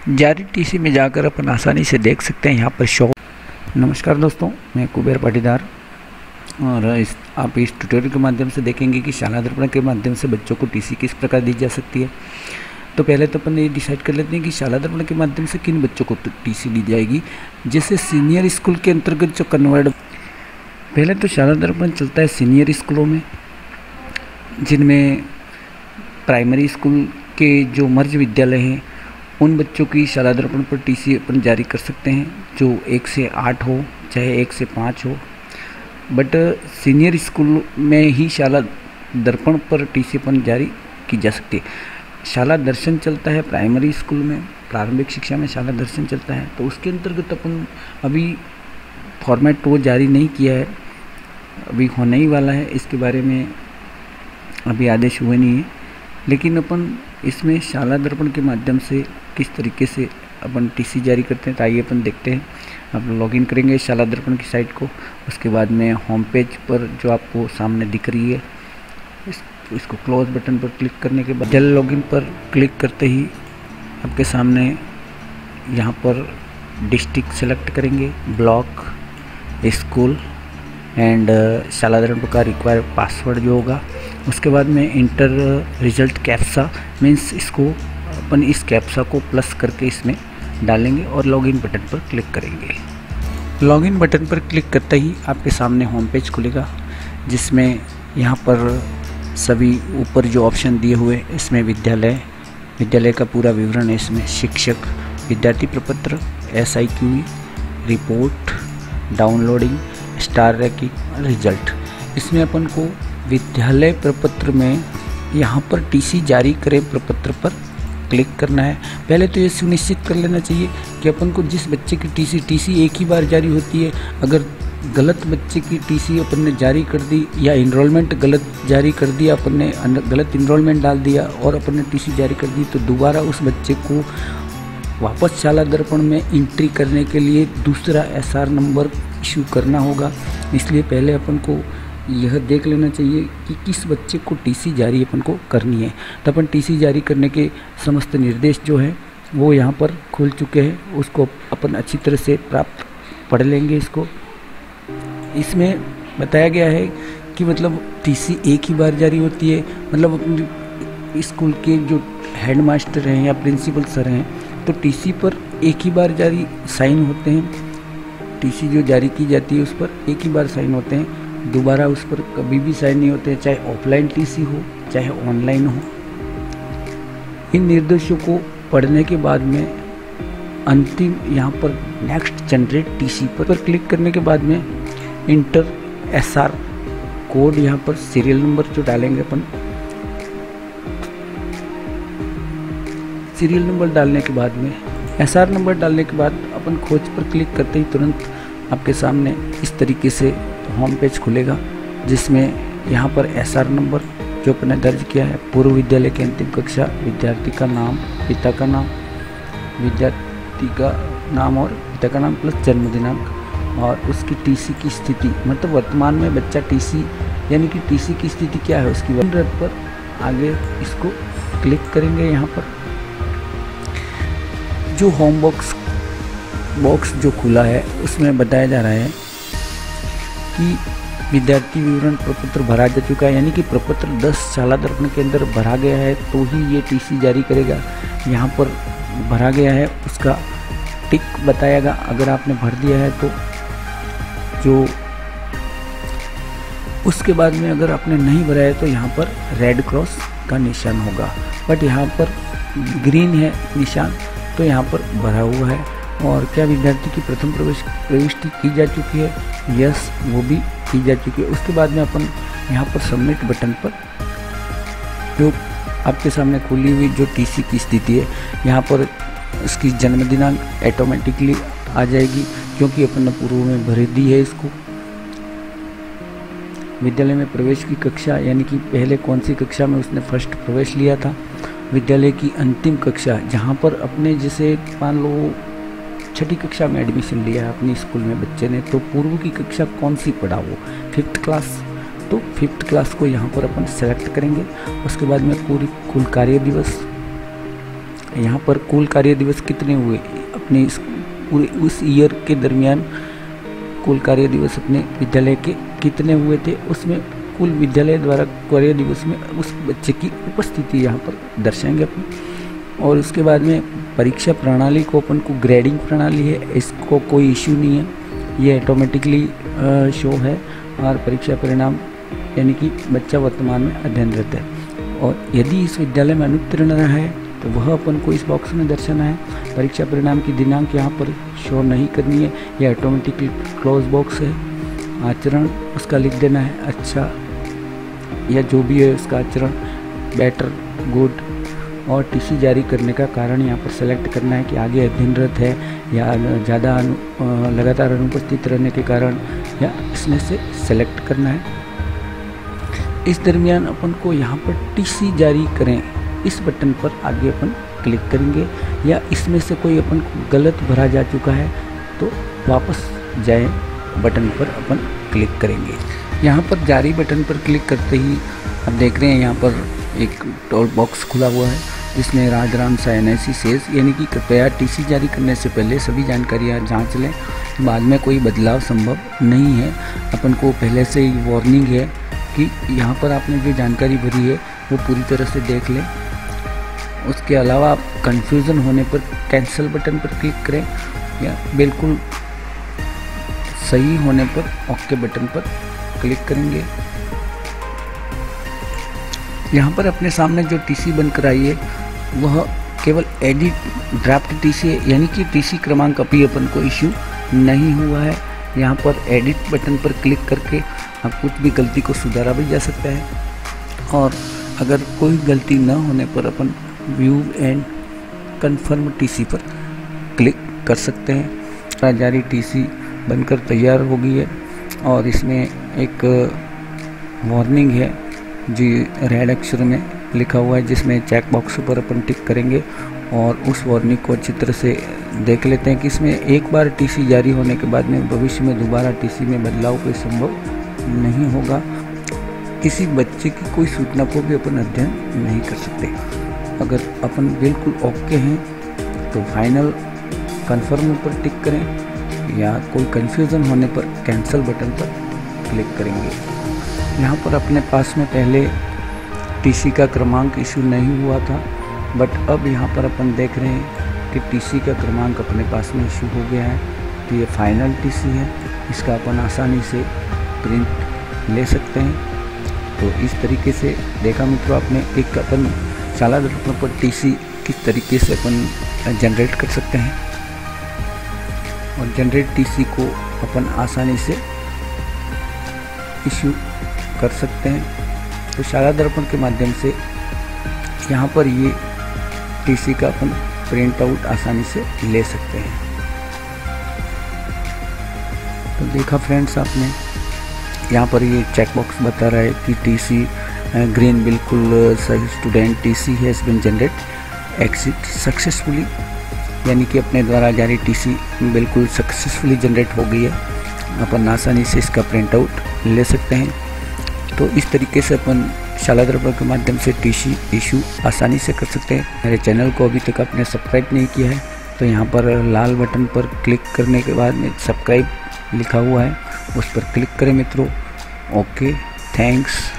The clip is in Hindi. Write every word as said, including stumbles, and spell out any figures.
जारी टीसी में जाकर अपन आसानी से देख सकते हैं यहाँ पर शो। नमस्कार दोस्तों, मैं कुबेर पाटीदार और इस आप इस ट्यूटोरियल के माध्यम से देखेंगे कि शाला दर्पण के माध्यम से बच्चों को टीसी किस प्रकार दी जा सकती है। तो पहले तो अपन ये डिसाइड कर लेते हैं कि शाला दर्पण के माध्यम से किन बच्चों को टीसी दी जाएगी। जैसे सीनियर स्कूल के अंतर्गत जो कन्वर्ट, पहले तो शाला दर्पण चलता है सीनियर स्कूलों में, जिनमें प्राइमरी स्कूल के जो मर्ज विद्यालय हैं उन बच्चों की शाला दर्पण पर टीसी अपन जारी कर सकते हैं, जो एक से आठ हो चाहे एक से पाँच हो। बट सीनियर स्कूल में ही शाला दर्पण पर टीसी अपन जारी की जा सकती है। शाला दर्शन चलता है प्राइमरी स्कूल में, प्रारंभिक शिक्षा में शाला दर्शन चलता है, तो उसके अंतर्गत अपन अभी फॉर्मेट वो जारी नहीं किया है, अभी होने ही वाला है। इसके बारे में अभी आदेश हुए नहीं है, लेकिन अपन इसमें शाला दर्पण के माध्यम से किस तरीके से अपन टीसी जारी करते हैं, तो आइए अपन देखते हैं। आप लॉगिन करेंगे शाला दर्पण की साइट को, उसके बाद में होम पेज पर जो आपको सामने दिख रही है इस, इसको क्लोज बटन पर क्लिक करने के बाद जल लॉगिन पर क्लिक करते ही आपके सामने यहाँ पर डिस्ट्रिक्ट सेलेक्ट करेंगे, block, school and Shala Darpan का रिक्वायर पासवर्ड जो होगा। उसके बाद में इंटर रिजल्ट कैप्सा मीन्स इसको अपन इस कैप्सा को प्लस करके इसमें डालेंगे और लॉगिन बटन पर क्लिक करेंगे। लॉगिन बटन पर क्लिक करते ही आपके सामने होम पेज खुलेगा, जिसमें यहाँ पर सभी ऊपर जो ऑप्शन दिए हुए इसमें विद्यालय विद्यालय का पूरा विवरण है, इसमें शिक्षक, विद्यार्थी प्रपत्र, S I Q E, report, downloading, star ranking, result. इसमें अपन को विद्यालय प्रपत्र में यहाँ पर टीसी जारी करें प्रपत्र पर क्लिक करना है। पहले तो ये सुनिश्चित कर लेना चाहिए कि अपन को जिस बच्चे की टीसी टीसी एक ही बार जारी होती है। अगर गलत बच्चे की टीसी अपन ने जारी कर दी या इनरोलमेंट गलत जारी कर दिया, अपन ने गलत इनरोलमेंट डाल दिया और अपन ने टीसी जारी कर दी, तो दोबारा उस बच्चे को वापस शाला दर्पण में एंट्री करने के लिए दूसरा एस आर नंबर इशू करना होगा। इसलिए पहले अपन को यह देख लेना चाहिए कि किस बच्चे को टीसी जारी अपन को करनी है। तो अपन टीसी जारी करने के समस्त निर्देश जो है वो यहाँ पर खुल चुके हैं, उसको अपन अच्छी तरह से प्राप्त पढ़ लेंगे। इसको इसमें बताया गया है कि मतलब टीसी एक ही बार जारी होती है, मतलब स्कूल के जो हेड मास्टर हैं या प्रिंसिपल सर हैं तो टीसी पर एक ही बार जारी साइन होते हैं। टीसी जो जारी की जाती है उस पर एक ही बार साइन होते हैं, दोबारा उस पर कभी भी साइन नहीं होते, चाहे ऑफलाइन टीसी हो चाहे ऑनलाइन हो। इन निर्देशों को पढ़ने के बाद में अंतिम यहाँ पर नेक्स्ट जनरेट टीसी पर, पर क्लिक करने के बाद में इंटर एसआर कोड, यहाँ पर सीरियल नंबर जो डालेंगे अपन, सीरियल नंबर डालने के बाद में एसआर नंबर डालने के बाद अपन खोज पर क्लिक करते ही तुरंत आपके सामने इस तरीके से होम पेज खुलेगा, जिसमें यहाँ पर एसआर नंबर जो अपने दर्ज किया है, पूर्व विद्यालय की अंतिम कक्षा, विद्यार्थी का नाम, पिता का नाम, विद्यार्थी का नाम और पिता का नाम प्लस जन्म दिनांक और उसकी टीसी की स्थिति, मतलब वर्तमान में बच्चा टीसी यानी कि टीसी की स्थिति क्या है उसकी रद्द पर आगे इसको क्लिक करेंगे। यहाँ पर जो होम बॉक्स बॉक्स जो खुला है उसमें बताया जा रहा है कि विद्यार्थी विवरण प्रपत्र भरा जा चुका है, यानी कि प्रपत्र दस शाला दर्पण के अंदर भरा गया है तो ही ये टीसी जारी करेगा। यहाँ पर भरा गया है उसका टिक बताएगा, अगर आपने भर दिया है तो जो उसके बाद में अगर आपने नहीं भरा है तो यहाँ पर रेड क्रॉस का निशान होगा, बट यहाँ पर ग्रीन है निशान, तो यहाँ पर भरा हुआ है। और क्या विद्यार्थी की प्रथम प्रवेश प्रविष्टि की जा चुकी है, यस वो भी की जा चुकी है। उसके बाद में अपन यहाँ पर सबमिट बटन पर जो आपके सामने खुली हुई जो टीसी की स्थिति है, यहाँ पर इसकी जन्म दिनांक ऑटोमेटिकली आ जाएगी क्योंकि अपन ने पूर्व में भर दी है इसको। विद्यालय में प्रवेश की कक्षा यानी कि पहले कौन सी कक्षा में उसने फर्स्ट प्रवेश लिया था, विद्यालय की अंतिम कक्षा जहाँ पर अपने जैसे मान लो छठी कक्षा में एडमिशन लिया है अपनी स्कूल में बच्चे ने, तो पूर्व की कक्षा कौन सी पढ़ा वो फिफ्थ क्लास, तो फिफ्थ क्लास को यहाँ पर अपन सेलेक्ट करेंगे। उसके बाद में पूरी कुल कार्य दिवस यहाँ पर कुल कार्य दिवस कितने हुए अपने इस पूरे उस ईयर के दरमियान, कुल कार्य दिवस अपने विद्यालय के कितने हुए थे, उसमें कुल विद्यालय द्वारा कार्य दिवस में उस बच्चे की उपस्थिति यहाँ पर दर्शाएंगे अपन। और उसके बाद में परीक्षा प्रणाली को अपन को ग्रेडिंग प्रणाली है, इसको कोई इश्यू नहीं है, ये ऑटोमेटिकली शो है। और परीक्षा परिणाम यानी कि बच्चा वर्तमान में अध्ययनरत है, और यदि इस विद्यालय में अनुत्तीर्ण रहा है तो वह अपन को इस बॉक्स में दर्शाना है। परीक्षा परिणाम की दिनांक यहाँ पर शो नहीं करनी है, यह ऑटोमेटिकली क्लोज बॉक्स है। आचरण उसका लिख देना है, अच्छा या जो भी है उसका आचरण, बेटर, गुड। और टीसी जारी करने का कारण यहाँ पर सेलेक्ट करना है कि आगे अध्ययनरत है या ज़्यादा अनु लगातार अनुपस्थित रहने के कारण, या इसमें से सेलेक्ट करना है। इस दरमियान अपन को यहाँ पर टीसी जारी करें इस बटन पर आगे अपन क्लिक करेंगे, या इसमें से कोई अपन को गलत भरा जा चुका है तो वापस जाए बटन पर अपन क्लिक करेंगे। यहाँ पर जारी बटन पर क्लिक करते ही आप देख रहे हैं यहाँ पर एक टॉल बॉक्स खुला हुआ है जिसमें राजराम सा एन आई सी सेज, यानी कि कृपया टीसी जारी करने से पहले सभी जानकारियाँ जांच लें, बाद में कोई बदलाव संभव नहीं है। अपन को पहले से ही वार्निंग है कि यहाँ पर आपने जो जानकारी भरी है वो पूरी तरह से देख लें। उसके अलावा आप कन्फ्यूज़न होने पर कैंसिल बटन पर क्लिक करें, या बिल्कुल सही होने पर ओके बटन पर क्लिक करेंगे। यहाँ पर अपने सामने जो टीसी बनकर आई है वह केवल एडिट ड्राफ्ट टीसी है, यानी कि टीसी क्रमांक अभी अपन को इश्यू नहीं हुआ है। यहाँ पर एडिट बटन पर क्लिक करके आप कुछ भी गलती को सुधारा भी जा सकता है, और अगर कोई गलती न होने पर अपन व्यू एंड कन्फर्म टीसी पर क्लिक कर सकते हैं। जारी टीसी बनकर तैयार हो गई है, और इसमें एक वार्निंग है जी रेड अक्षर में लिखा हुआ है, जिसमें चेक बॉक्स पर अपन टिक करेंगे और उस वार्निंग को अच्छी तरह से देख लेते हैं कि इसमें एक बार टीसी जारी होने के बाद में भविष्य में दोबारा टीसी में बदलाव कोई संभव नहीं होगा। किसी बच्चे की कोई सूचना को भी अपन अध्ययन नहीं कर सकते। अगर अपन बिल्कुल ओके हैं तो फाइनल कन्फर्म पर टिक करें, या कोई कन्फ्यूज़न होने पर कैंसिल बटन पर क्लिक करेंगे। यहाँ पर अपने पास में पहले टीसी का क्रमांक इशू नहीं हुआ था, बट अब यहाँ पर अपन देख रहे हैं कि टीसी का क्रमांक अपने पास में इशू हो गया है। तो ये फाइनल टीसी है, इसका अपन आसानी से प्रिंट ले सकते हैं। तो इस तरीके से देखा मित्रों आपने, एक अपन शाला दर्पण पर टीसी किस तरीके से अपन जनरेट कर सकते हैं, और जनरेट टीसी को अपन आसानी से इशू कर सकते हैं। तो शाला दर्पण के माध्यम से यहाँ पर ये टीसी का अपन प्रिंट आउट आसानी से ले सकते हैं। तो देखा फ्रेंड्स आपने, यहाँ पर ये चेक बॉक्स बता रहा है कि टीसी ग्रीन बिल्कुल सही, student TC has been generate exit successfully, यानी कि अपने द्वारा जारी टीसी बिल्कुल सक्सेसफुली जनरेट हो गई है। अपन आसानी से इसका प्रिंट आउट ले सकते हैं। तो इस तरीके से अपन शाला दर्पण के माध्यम से टीसी इशू आसानी से कर सकते हैं। मेरे चैनल को अभी तक आपने सब्सक्राइब नहीं किया है तो यहाँ पर लाल बटन पर क्लिक करने के बाद में सब्सक्राइब लिखा हुआ है, उस पर क्लिक करें मित्रों। Okay, thanks.